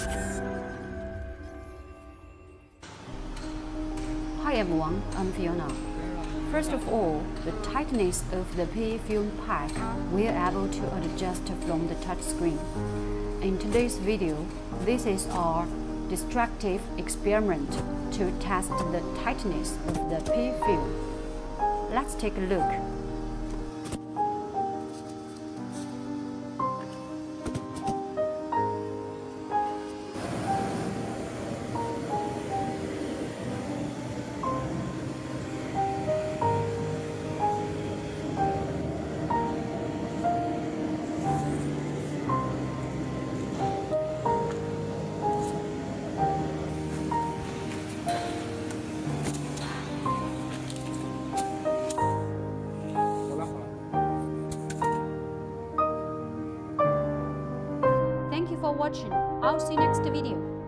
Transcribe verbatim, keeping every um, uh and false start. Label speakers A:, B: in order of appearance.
A: Hi everyone, I'm Fiona. First of all, the tightness of the P E film pack we are able to adjust from the touchscreen. In today's video, this is our destructive experiment to test the tightness of the P E film. Let's take a look. Thank you for watching. I'll see you next video.